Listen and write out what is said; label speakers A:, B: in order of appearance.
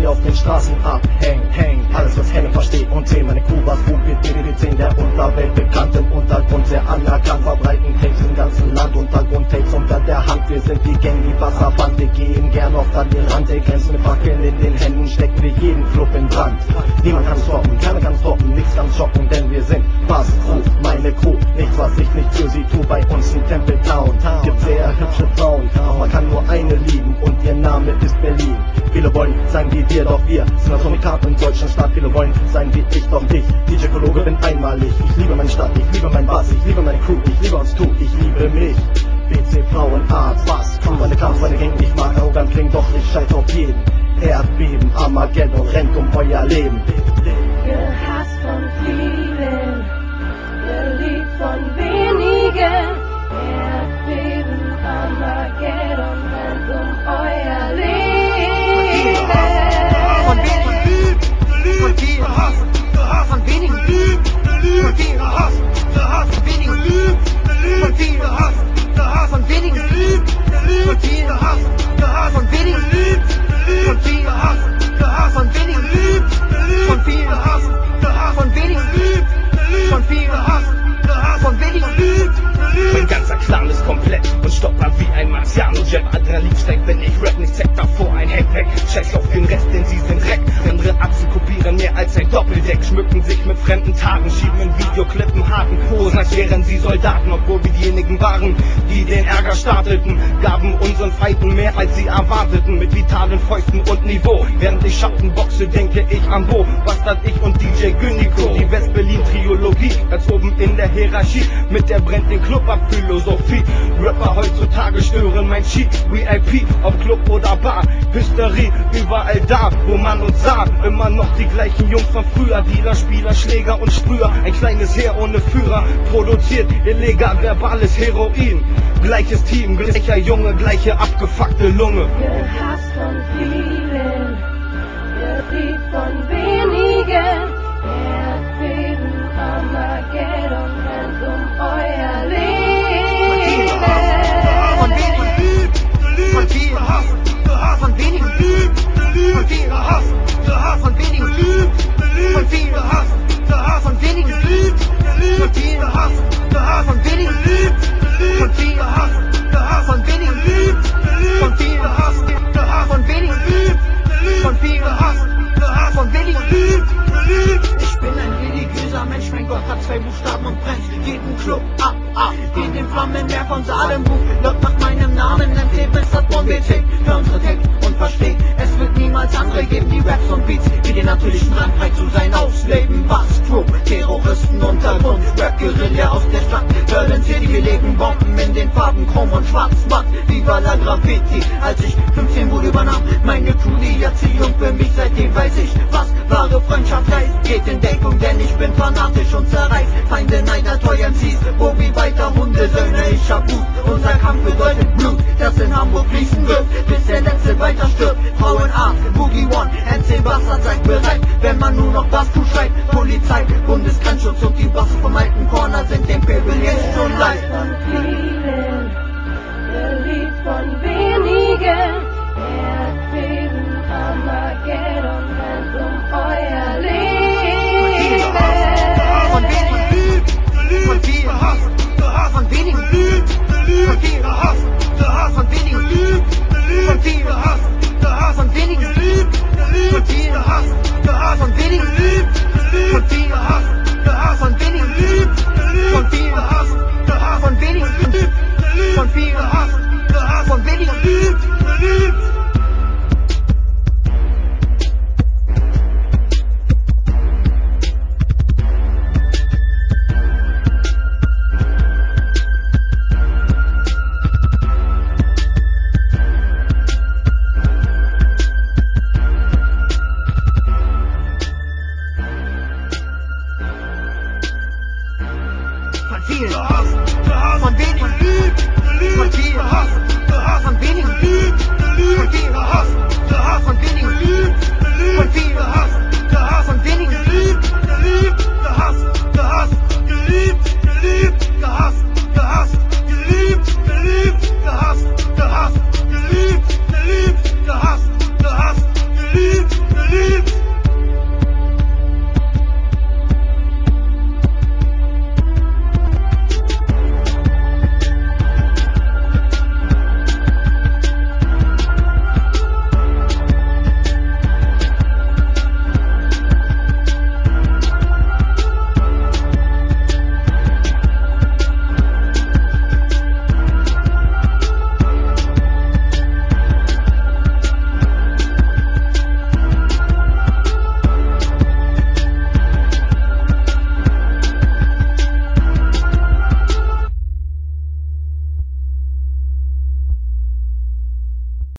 A: die auf den Straßen abhängen. Alles was Hänge versteht und Themen. Meine Crew was gut mit Medizin der Unterwelt bekannt, im Untergrund sehr anerkannt. Verbreiten Tapes im ganzen Land, Untergrundtapes unter der Hand. Wir sind die Gang, die Wasserband, wir gehen gern oft an den Rand. Ey, kennst mit Fackeln in den Händen, stecken wir jeden Club in Brand. Niemand kann stoppen, keiner kann stoppen, nichts kann schocken, denn wir sind Bass Crew, meine Crew. Nichts was ich nicht für sie tu, bei uns in Temple Town gibt sehr hübsche Frauen, doch man kann nur eine lieben und ihr Name ist Berlin. Viele wollen sein wie wir, doch wir sind Atomikat in deutschen Stadt. Viele wollen sein wie ich, doch ich, DJ Kologe, bin einmalig. Ich liebe meine Stadt, ich liebe mein Bass, ich liebe meine Crew, ich liebe uns tu, ich liebe mich. BC Frauenarzt, Bass Crew, meine Kampf, meine Gang, ich mag arrogant klingen, doch ich scheiß auf jeden. Erdbeben, Armageddon rennt um euer Leben.
B: Gehasst von vielen, geliebt von wenigen. Erdbeben, Armageddon rennt um euer Leben.
C: Von wenigen, von vielen, von wenigen, von vielen, von wenigen, von wenigen, von vielen, von wenigen, von vielen, von wenigen, von vielen, von wenigen, von vielen, von wenigen, von vielen, von wenigen.
D: Mein ganzer Clan ist komplett und stoppert wie ein Marciano-Jet. Adrenalin steigt, wenn ich rap, nicht zeig davor ein Handpack. Scheiß auf den Rest, denn sie sind Dreck. Andere Achsen kopieren mehr als ein Doppeldeck. Schmücken sich mit fremden Taten, schieben in Videoclippen harten Posen, als wären sie Soldaten. Obwohl wir diejenigen waren, die den Ärger starteten. Gaben unseren Feinden mehr als sie erwarteten. Mit vitalen Fäusten und Niveau. Während ich Schatten boxe, denke ich an Bo, Bastard, ich und DJ Güniko. Die West-Berlin-Triologie, ganz oben in der Hierarchie. Mit der brennt den Club ab Philosophie. Rapper heutzutage stören mein Chi. VIP, ob Club oder Bar. Hysterie, überall da, wo man uns sah. Immer noch die gleichen Jungs von früher. Dealer, Spieler, Schläger und Sprüher. Ein kleines Heer ohne Führer. Produziert illegal verbales Heroin. Gleiches Team, gleicher Junge, gleiche abgefuckte Lunge.
B: Gehasst von vielen, geliebt von wenigen. Erdbeben, Armageddon rennt um euer Leben.
C: Von wenigen, von vielen, von wenigen, von vielen, von wenigen, von vielen, von wenigen, von vielen, von wenigen, von vielen, von wenigen, von vielen, von wenigen, von vielen, von wenigen. Ich bin ein religiöser Mensch, mein Gott hat zwei Buchstaben und brennt jeden Club ab. In den Flammenwerfer von Salembuch, laut nach meinem Namen nennt ihr Mr. Bombay-Tick. Hör unsere Text und versteh, es wird niemals andere geben, die Raps und Beats, wie den natürlichen Rand frei zu sein ausleben. Bass, Crew, Terroristen, Untergrund, Rap-Guerilla aus der Stadt, Berlin City, wir legen Bomben in den Farben Chrom und Schwarz, Matt, Viva la Graffiti. Als ich 15 wurde, übernahm meine Crew die Erziehung für mich, seitdem weiß ich, was wahre Freundschaft heißt. Geht in Deckung, denn ich bin fanatisch und zerreißt Feinde, Neider, Toy MCs, Bobby weiter Hundesöhne, ich hab Wut. Unser Kampf bedeutet Blut, das in Hamburg fließen wird, bis der Letzte weiter stirbt. Frauenarzt, Boogie One, NC Bastard, seid bereit, wenn man nur noch Bass schreit. Polizei, Bundesgrenzschutz und die Basse vom alten Corner sind dem Pebble jetzt schon leid.
B: Von vielen, geliebt von wenigen. Erdbeben, Armageddon rennt um euer Leben.
C: Von wenigen, von vielen, von wenigen, von vielen, von wenigen, von vielen, von wenigen, von wenigen, von vielen, von wenigen, von vielen, von wenigen, von vielen, von wenigen, von vielen, von wenigen. Von vielen, von wenigen, von vielen.